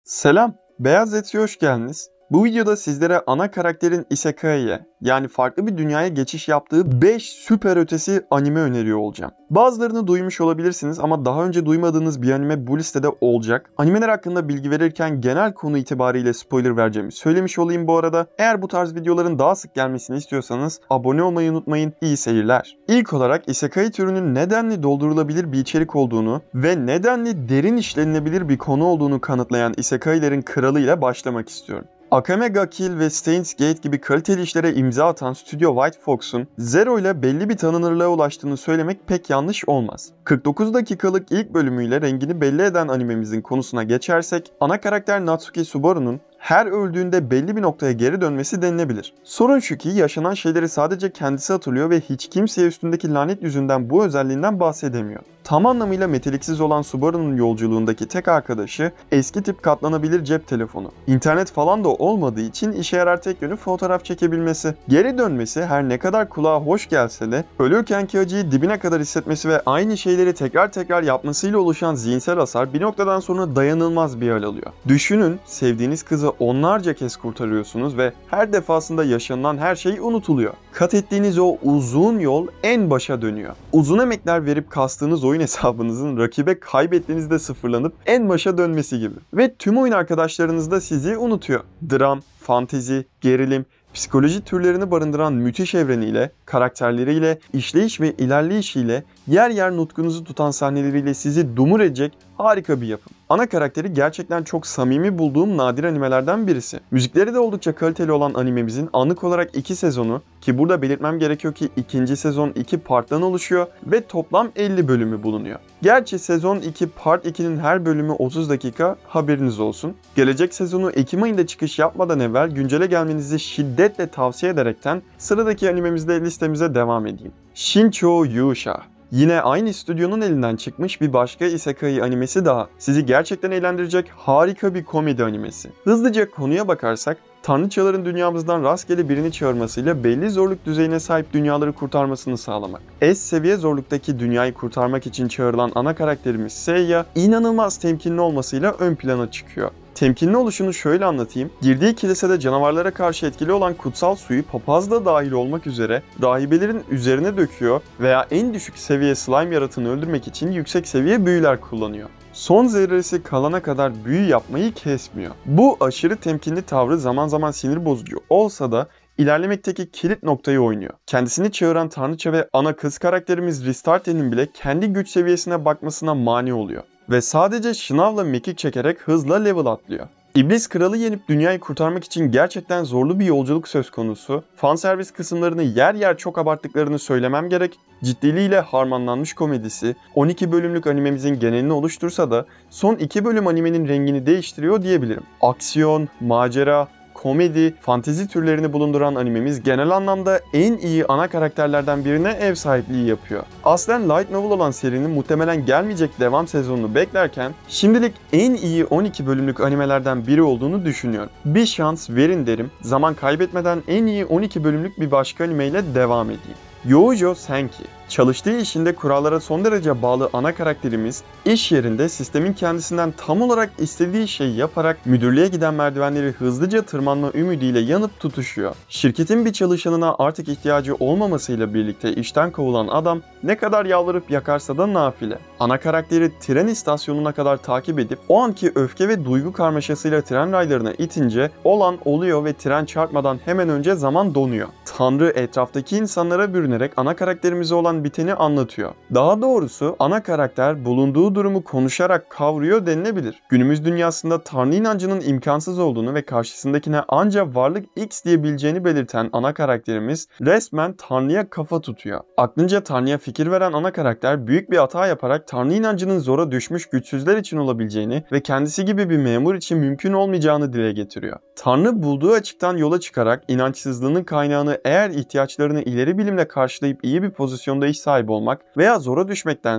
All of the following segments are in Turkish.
Selam, Beyaz Etsy'e hoş geldiniz. Bu videoda sizlere ana karakterin Isekai'ye, yani farklı bir dünyaya geçiş yaptığı 5 süper ötesi anime öneriyor olacağım. Bazılarını duymuş olabilirsiniz ama daha önce duymadığınız bir anime bu listede olacak. Animeler hakkında bilgi verirken genel konu itibariyle spoiler vereceğimi söylemiş olayım bu arada. Eğer bu tarz videoların daha sık gelmesini istiyorsanız abone olmayı unutmayın. İyi seyirler. İlk olarak Isekai türünün nedenli doldurulabilir bir içerik olduğunu ve nedenli derin işlenilebilir bir konu olduğunu kanıtlayan Isekai'lerin kralı ile başlamak istiyorum. Akame ga Kill ve Steins Gate gibi kaliteli işlere imza atan Stüdyo White Fox'un Zero ile belli bir tanınırlığa ulaştığını söylemek pek yanlış olmaz. 49 dakikalık ilk bölümüyle rengini belli eden animemizin konusuna geçersek, ana karakter Natsuki Subaru'nun her öldüğünde belli bir noktaya geri dönmesi denilebilir. Sorun şu ki yaşanan şeyleri sadece kendisi hatırlıyor ve hiç kimseye üstündeki lanet yüzünden bu özelliğinden bahsedemiyor. Tam anlamıyla meteliksiz olan Subaru'nun yolculuğundaki tek arkadaşı eski tip katlanabilir cep telefonu. İnternet falan da olmadığı için işe yarar tek yönü fotoğraf çekebilmesi. Geri dönmesi her ne kadar kulağa hoş gelse de ölürkenki acıyı dibine kadar hissetmesi ve aynı şeyleri tekrar yapmasıyla oluşan zihinsel hasar bir noktadan sonra dayanılmaz bir hal alıyor. Düşünün, sevdiğiniz kızı onlarca kez kurtarıyorsunuz ve her defasında yaşanılan her şey unutuluyor. Kat ettiğiniz o uzun yol en başa dönüyor. Uzun emekler verip kastığınız oyun hesabınızın rakibe kaybettiğinizde sıfırlanıp en başa dönmesi gibi. Ve tüm oyun arkadaşlarınız da sizi unutuyor. Dram, fantezi, gerilim, psikoloji türlerini barındıran müthiş evreniyle, karakterleriyle, işleyiş ve ilerleyişiyle, yer yer nutkunuzu tutan sahneleriyle sizi dumur edecek harika bir yapım. Ana karakteri gerçekten çok samimi bulduğum nadir animelerden birisi. Müzikleri de oldukça kaliteli olan animemizin anlık olarak 2 sezonu, ki burada belirtmem gerekiyor ki ikinci sezon 2 parttan oluşuyor ve toplam 50 bölümü bulunuyor. Gerçi sezon 2 part 2'nin her bölümü 30 dakika, haberiniz olsun. Gelecek sezonu Ekim ayında çıkış yapmadan evvel güncele gelmenizi şiddetle tavsiye ederekten sıradaki animemizde listemize devam edeyim. Shinchou Yusha. Yine aynı stüdyonun elinden çıkmış bir başka Isekai animesi daha. Sizi gerçekten eğlendirecek harika bir komedi animesi. Hızlıca konuya bakarsak, tanrıçaların dünyamızdan rastgele birini çağırmasıyla belli zorluk düzeyine sahip dünyaları kurtarmasını sağlamak. S seviye zorluktaki dünyayı kurtarmak için çağrılan ana karakterimiz Seiya, inanılmaz temkinli olmasıyla ön plana çıkıyor. Temkinli oluşunu şöyle anlatayım. Girdiği kilisede canavarlara karşı etkili olan kutsal suyu papaz da dahil olmak üzere rahibelerin üzerine döküyor veya en düşük seviye slime yaratığını öldürmek için yüksek seviye büyüler kullanıyor. Son zerresi kalana kadar büyü yapmayı kesmiyor. Bu aşırı temkinli tavrı zaman zaman sinir bozucu olsa da ilerlemekteki kilit noktayı oynuyor. Kendisini çağıran tanrıça ve ana kız karakterimiz Ristarte'nin bile kendi güç seviyesine bakmasına mani oluyor. Ve sadece şınavla mekik çekerek hızla level atlıyor. İblis Kralı yenip dünyayı kurtarmak için gerçekten zorlu bir yolculuk söz konusu. Fanservis kısımlarını yer yer çok abarttıklarını söylemem gerek. Ciddiliğiyle harmanlanmış komedisi 12 bölümlük animemizin genelini oluştursa da son 2 bölüm animenin rengini değiştiriyor diyebilirim. Aksiyon, macera, komedi, fantezi türlerini bulunduran animemiz genel anlamda en iyi ana karakterlerden birine ev sahipliği yapıyor. Aslen light novel olan serinin muhtemelen gelmeyecek devam sezonunu beklerken şimdilik en iyi 12 bölümlük animelerden biri olduğunu düşünüyorum. Bir şans verin derim, zaman kaybetmeden en iyi 12 bölümlük bir başka animeyle devam edeyim. Youjo Senki. Çalıştığı işinde kurallara son derece bağlı ana karakterimiz, iş yerinde sistemin kendisinden tam olarak istediği şeyi yaparak müdürlüğe giden merdivenleri hızlıca tırmanma ümidiyle yanıp tutuşuyor. Şirketin bir çalışanına artık ihtiyacı olmamasıyla birlikte işten kovulan adam ne kadar yalvarıp yakarsa da nafile. Ana karakteri tren istasyonuna kadar takip edip o anki öfke ve duygu karmaşasıyla tren raylarına itince olan oluyor ve tren çarpmadan hemen önce zaman donuyor. Tanrı etraftaki insanlara bürünerek ana karakterimize olan biteni anlatıyor. Daha doğrusu ana karakter bulunduğu durumu konuşarak kavruyor denilebilir. Günümüz dünyasında Tanrı inancının imkansız olduğunu ve karşısındakine ancak varlık X diyebileceğini belirten ana karakterimiz resmen Tanrı'ya kafa tutuyor. Aklınca Tanrı'ya fikir veren ana karakter büyük bir hata yaparak Tanrı inancının zora düşmüş güçsüzler için olabileceğini ve kendisi gibi bir memur için mümkün olmayacağını dile getiriyor. Tanrı bulduğu açıktan yola çıkarak inançsızlığının kaynağını eğer ihtiyaçlarını ileri bilimle karşılayıp iyi bir pozisyonda iş sahibi olmak veya zora düşmektense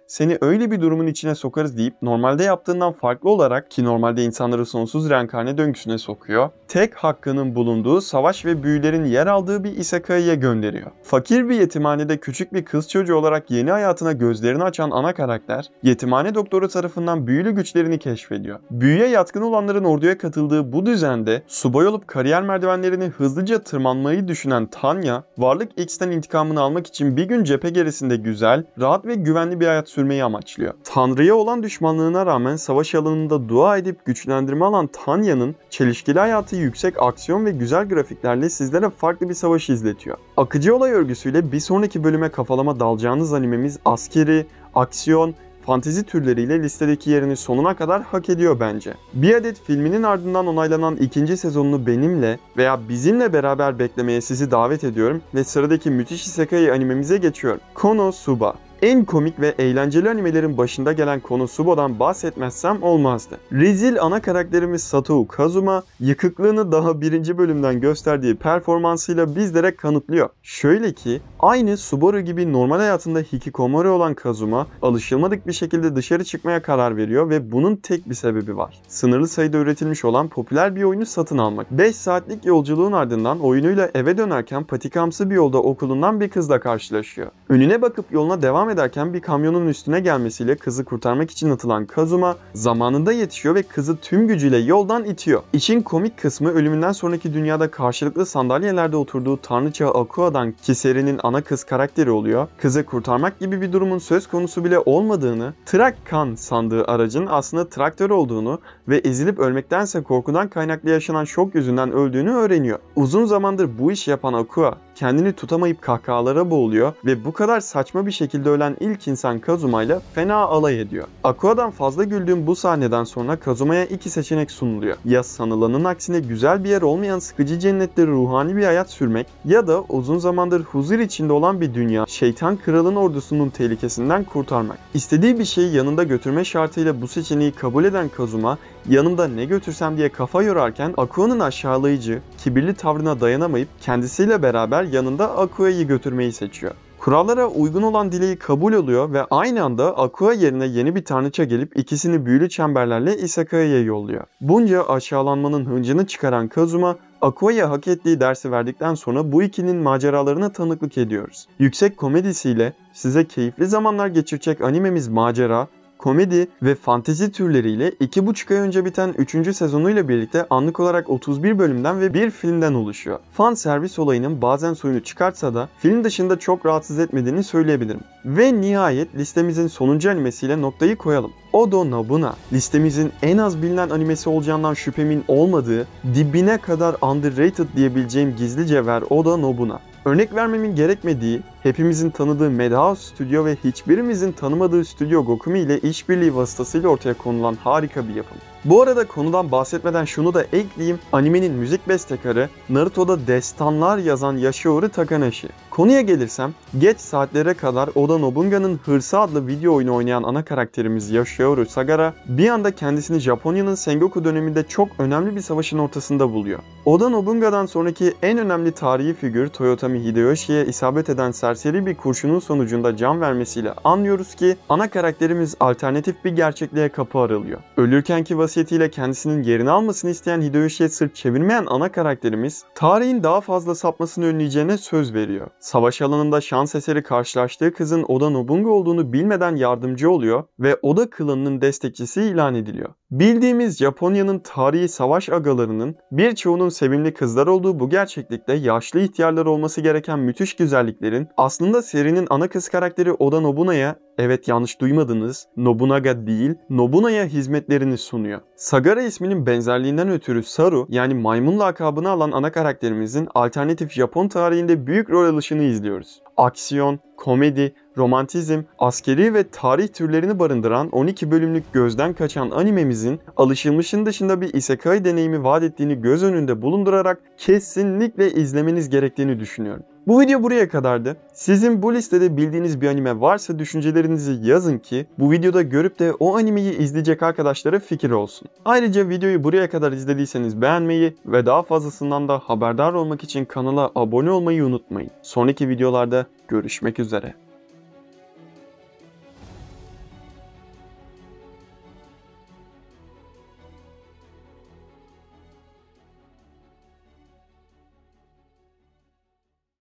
seni öyle bir durumun içine sokarız deyip normalde yaptığından farklı olarak, ki normalde insanları sonsuz reenkarne döngüsüne sokuyor, tek hakkının bulunduğu savaş ve büyülerin yer aldığı bir isekai'ye gönderiyor. Fakir bir yetimhanede küçük bir kız çocuğu olarak yeni hayatına gözlerini açan ana karakter, yetimhane doktoru tarafından büyülü güçlerini keşfediyor. Büyüye yatkın olanların orduya katıldığı bu düzende subay olup kariyer merdivenlerini hızlıca tırmanmayı düşünen Tanya, varlık X'ten intikamını almak için bir gün cephe gerisinde güzel, rahat ve güvenli bir hayat sürmeyi amaçlıyor. Tanrı'ya olan düşmanlığına rağmen savaş alanında dua edip güçlendirme alan Tanya'nın çelişkili hayatı yüksek aksiyon ve güzel grafiklerle sizlere farklı bir savaş izletiyor. Akıcı olay örgüsüyle bir sonraki bölüme kafalama dalacağınız animemiz askeri, aksiyon, fantezi türleriyle listedeki yerini sonuna kadar hak ediyor bence. Bir adet filminin ardından onaylanan ikinci sezonunu benimle veya bizimle beraber beklemeye sizi davet ediyorum ve sıradaki müthiş isekai animemize geçiyorum. Konosuba. En komik ve eğlenceli animelerin başında gelen Konosuba'dan bahsetmezsem olmazdı. Rezil ana karakterimiz Satou Kazuma, yıkıklığını daha birinci bölümden gösterdiği performansıyla bizlere kanıtlıyor. Şöyle ki, aynı Subaru gibi normal hayatında hikikomori olan Kazuma, alışılmadık bir şekilde dışarı çıkmaya karar veriyor ve bunun tek bir sebebi var. Sınırlı sayıda üretilmiş olan popüler bir oyunu satın almak. 5 saatlik yolculuğun ardından oyunuyla eve dönerken patikamsı bir yolda okulundan bir kızla karşılaşıyor. Önüne bakıp yoluna devam ederken bir kamyonun üstüne gelmesiyle kızı kurtarmak için atılan Kazuma zamanında yetişiyor ve kızı tüm gücüyle yoldan itiyor. İşin komik kısmı ölümünden sonraki dünyada karşılıklı sandalyelerde oturduğu tanrıça Akua'dan, ki serinin ana kız karakteri oluyor, kızı kurtarmak gibi bir durumun söz konusu bile olmadığını, Trakkan sandığı aracın aslında traktör olduğunu ve ezilip ölmektense korkudan kaynaklı yaşanan şok yüzünden öldüğünü öğreniyor. Uzun zamandır bu işi yapan Akua kendini tutamayıp kahkahalara boğuluyor ve bu kadar saçma bir şekilde ölen ilk insan Kazuma ile fena alay ediyor. Akua'dan fazla güldüğüm bu sahneden sonra Kazuma'ya iki seçenek sunuluyor. Ya sanılanın aksine güzel bir yer olmayan sıkıcı cennette ruhani bir hayat sürmek, ya da uzun zamandır huzur içinde olan bir dünya, şeytan kralın ordusunun tehlikesinden kurtarmak. İstediği bir şeyi yanında götürme şartıyla bu seçeneği kabul eden Kazuma, yanımda ne götürsem diye kafa yorarken Akua'nın aşağılayıcı, kibirli tavrına dayanamayıp kendisiyle beraber yanında Akua'yı götürmeyi seçiyor. Kurallara uygun olan dileği kabul oluyor ve aynı anda Akua yerine yeni bir tanrıça gelip ikisini büyülü çemberlerle isekai'ye yolluyor. Bunca aşağılanmanın hıncını çıkaran Kazuma, Akua'ya hak ettiği dersi verdikten sonra bu ikilinin maceralarına tanıklık ediyoruz. Yüksek komedisiyle size keyifli zamanlar geçirecek animemiz macera, komedi ve fantezi türleriyle 2,5 ay önce biten 3. sezonuyla birlikte anlık olarak 31 bölümden ve bir filmden oluşuyor. Fan servis olayının bazen suyunu çıkartsa da film dışında çok rahatsız etmediğini söyleyebilirim. Ve nihayet listemizin sonuncu animesiyle noktayı koyalım. Oda Nobunaga, listemizin en az bilinen animesi olacağından şüphemin olmadığı, dibine kadar underrated diyebileceğim gizli cevher Oda Nobunaga. Örnek vermemin gerekmediği, hepimizin tanıdığı Madhouse Studio ve hiçbirimizin tanımadığı Studio Gokumi ile işbirliği vasıtasıyla ortaya konulan harika bir yapım. Bu arada konudan bahsetmeden şunu da ekleyeyim, animenin müzik bestekarı Naruto'da destanlar yazan Yashiori Takanashi. Konuya gelirsem, geç saatlere kadar Oda Nobunaga'nın Hırsı adlı video oyunu oynayan ana karakterimiz Yoshiharu Sagara bir anda kendisini Japonya'nın Sengoku döneminde çok önemli bir savaşın ortasında buluyor. Oda Nobunaga'dan sonraki en önemli tarihi figür Toyotomi Hideyoshi'ye isabet eden serseri bir kurşunun sonucunda can vermesiyle anlıyoruz ki ana karakterimiz alternatif bir gerçekliğe kapı aralıyor. Ölürkenki vasiyetiyle kendisinin yerini almasını isteyen Hideyoshi'ye sırt çevirmeyen ana karakterimiz tarihin daha fazla sapmasını önleyeceğine söz veriyor. Savaş alanında şans eseri karşılaştığı kızın Oda Nobunaga olduğunu bilmeden yardımcı oluyor ve Oda klanının destekçisi ilan ediliyor. Bildiğimiz Japonya'nın tarihi savaş agalarının birçoğunun sevimli kızlar olduğu bu gerçeklikte yaşlı ihtiyarlar olması gereken müthiş güzelliklerin aslında serinin ana kız karakteri Oda Nobunaga'ya, evet yanlış duymadınız, Nobunaga değil, Nobunaga'ya hizmetlerini sunuyor. Sagara isminin benzerliğinden ötürü Saru, yani maymun lakabını alan ana karakterimizin alternatif Japon tarihinde büyük rol alışını izliyoruz. Aksiyon, komedi, romantizm, askeri ve tarih türlerini barındıran 12 bölümlük gözden kaçan animemizin alışılmışın dışında bir isekai deneyimi vaat ettiğini göz önünde bulundurarak kesinlikle izlemeniz gerektiğini düşünüyorum. Bu video buraya kadardı. Sizin bu listede bildiğiniz bir anime varsa düşüncelerinizi yazın ki bu videoda görüp de o animeyi izleyecek arkadaşlara fikir olsun. Ayrıca videoyu buraya kadar izlediyseniz beğenmeyi ve daha fazlasından da haberdar olmak için kanala abone olmayı unutmayın. Sonraki videolarda görüşmek üzere.